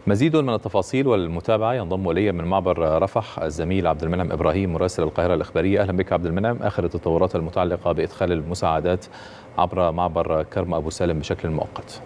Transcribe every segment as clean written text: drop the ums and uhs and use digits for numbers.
مزيد من التفاصيل والمتابعة ينضم إلي من معبر رفح الزميل عبد المنعم إبراهيم مراسل القاهرة الإخبارية. أهلا بك عبد المنعم. آخر التطورات المتعلقة بإدخال المساعدات عبر معبر كرم أبو سالم بشكل مؤقت.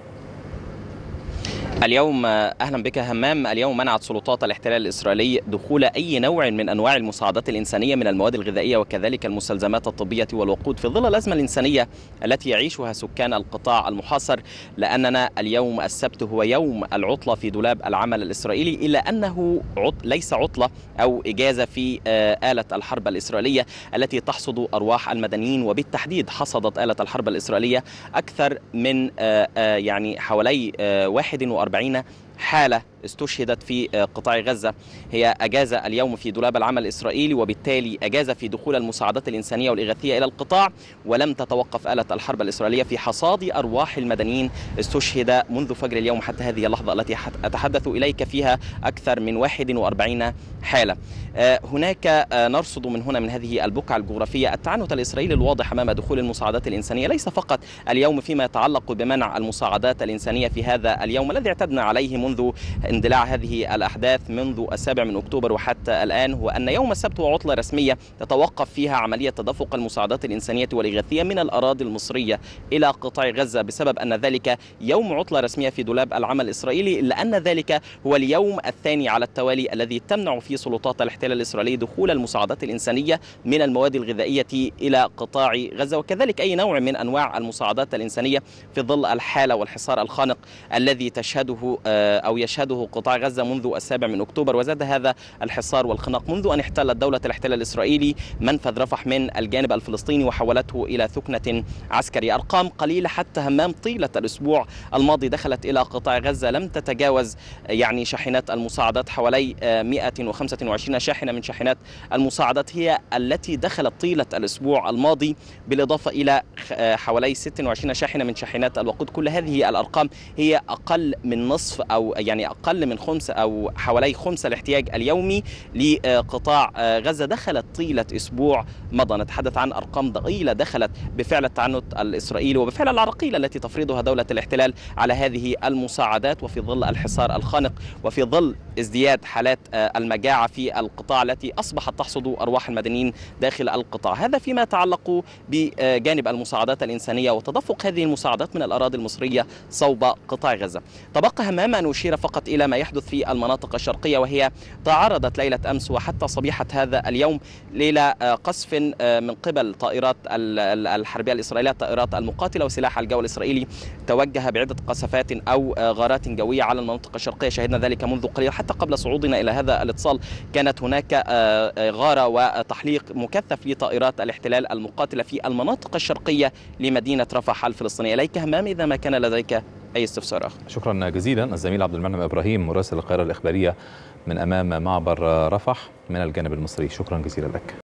اليوم أهلا بك همام. اليوم منعت سلطات الاحتلال الإسرائيلي دخول أي نوع من أنواع المساعدات الإنسانية من المواد الغذائية وكذلك المستلزمات الطبية والوقود في ظل الأزمة الإنسانية التي يعيشها سكان القطاع المحاصر، لأننا اليوم السبت هو يوم العطلة في دولاب العمل الإسرائيلي، إلا أنه ليس عطلة أو إجازة في آلة الحرب الإسرائيلية التي تحصد أرواح المدنيين، وبالتحديد حصدت آلة الحرب الإسرائيلية أكثر من حوالي 41 حالة استشهدت في قطاع غزة. هي أجازة اليوم في دولاب العمل الإسرائيلي، وبالتالي أجازة في دخول المساعدات الإنسانية والإغاثية إلى القطاع، ولم تتوقف آلة الحرب الإسرائيلية في حصاد أرواح المدنيين استشهد منذ فجر اليوم حتى هذه اللحظة التي أتحدث إليك فيها أكثر من 41 حالة. هناك نرصد من هنا من هذه البقعة الجغرافية التعنت الإسرائيلي الواضح أمام دخول المساعدات الإنسانية، ليس فقط اليوم فيما يتعلق بمنع المساعدات الإنسانية في هذا اليوم الذي اعتدنا عليه منذ اندلاع هذه الأحداث منذ 7 أكتوبر وحتى الآن، هو أن يوم السبت هو عطلة رسمية تتوقف فيها عملية تدفق المساعدات الإنسانية والإغاثية من الأراضي المصرية إلى قطاع غزة، بسبب أن ذلك يوم عطلة رسمية في دولاب العمل الإسرائيلي، إلا أن ذلك هو اليوم الثاني على التوالي الذي تمنع فيه سلطات الاحتلال الإسرائيلي دخول المساعدات الإنسانية من المواد الغذائية إلى قطاع غزة، وكذلك أي نوع من أنواع المساعدات الإنسانية في ظل الحالة والحصار الخانق الذي تشهده أو يشهده قطاع غزة منذ 7 أكتوبر. وزاد هذا الحصار والخناق منذ أن احتلت دولة الاحتلال الإسرائيلي منفذ رفح من الجانب الفلسطيني وحولته إلى ثكنة عسكرية. أرقام قليلة حتى همام، طيلة الأسبوع الماضي دخلت إلى قطاع غزة لم تتجاوز شاحنات المساعدات حوالي 125 شاحنة من شاحنات المساعدات هي التي دخلت طيلة الأسبوع الماضي، بالإضافة إلى حوالي 26 شاحنة من شاحنات الوقود. كل هذه الأرقام هي أقل من نصف أو أقل من خمس أو حوالي خمس الاحتياج اليومي لقطاع غزة دخلت طيلة أسبوع مضى. نتحدث عن أرقام ضئيلة دخلت بفعل التعنت الإسرائيلي وبفعل العراقيل التي تفرضها دولة الاحتلال على هذه المساعدات، وفي ظل الحصار الخانق وفي ظل ازدياد حالات المجاعة في القطاع التي أصبحت تحصد أرواح المدنيين داخل القطاع. هذا فيما يتعلق بجانب المساعدات الإنسانية وتدفق هذه المساعدات من الأراضي المصرية صوب قطاع غزة. تبقى همام أن أشير فقط إلى ما يحدث في المناطق الشرقية، وهي تعرضت ليلة أمس وحتى صبيحة هذا اليوم ليلة قصف من قبل طائرات الحربية الإسرائيلية، الطائرات المقاتلة وسلاح الجو الإسرائيلي توجه بعدة قصفات أو غارات جوية على المناطق الشرقية. شهدنا ذلك منذ قليل، حتى قبل صعودنا إلى هذا الاتصال كانت هناك غارة وتحليق مكثف لطائرات الاحتلال المقاتلة في المناطق الشرقية لمدينة رفح الفلسطينية. إليك همام إذا ما كان لديك أي استفسار آخر. شكرا جزيلا الزميل عبد المنعم إبراهيم مراسل القاهرة الإخبارية من أمام معبر رفح من الجانب المصري. شكرا جزيلا لك.